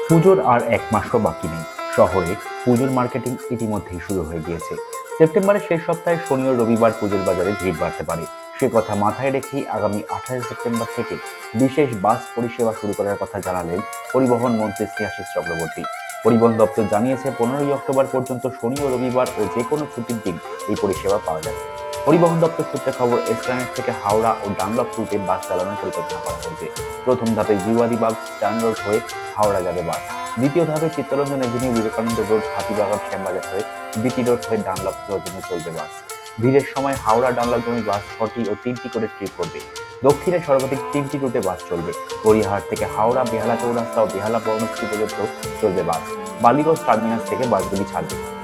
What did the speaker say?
পুজোর আর এক মাসও বাকি নেই। শহরে পুজোর মার্কেটিং ইতিমধ্যেই শুরু হয়ে গিয়েছে। সেপ্টেম্বরের শেষ সপ্তাহে শনি ও রবিবার পুজোর বাজারে ভিড় বাড়তে পারে। সে কথা মাথায় রেখেই আগামী 28 সেপ্টেম্বর থেকে বিশেষ বাস পরিষেবা শুরু করার কথা জানালেন পরিবহন মন্ত্রী স্নেহাশিস চক্রবর্তী। পরিবহন দপ্তর জানিয়েছে 15 অক্টোবর পর্যন্ত শনি ও রবিবার ও যে কোনো ছুটির দিন এই পরিষেবা পাওয়া যাবে। পরিবহন দপ্তর সূত্রে খবর, এসপ্ল্যানেড থেকে হাওড়া ও ডানলপ রুটে বাস চালানোর পরিকল্পনা করা হয়েছে। প্রথম ধাপে জিওয়াদিবাগ স্ট্যান্ড রোড হয়ে হাওড়া যাবে বাস। দ্বিতীয় ধাপে চিত্তরঞ্জন এভিনিউ, বিবেকানন্দ রোড, হাতিবাগান, শ্যামবাজার হয়ে বিটি রোড হয়ে ডানলপ জন্য চলবে বাস। ভিড়ের সময় হাওড়া ডানলপ জমি বাস 6টি ও 3টি করে ট্রিপ করবে। দক্ষিণে সর্বাধিক 3টি রুটে বাস চলবে। গড়িয়াহাট থেকে হাওড়া, বেহালা চৌরাস্তা ও বেহালা বর্ণশ্রী পর্যন্ত চলবে বাস। বালিগঞ্জ টার্মিনাস থেকে বাসগুলি ছাড়বে।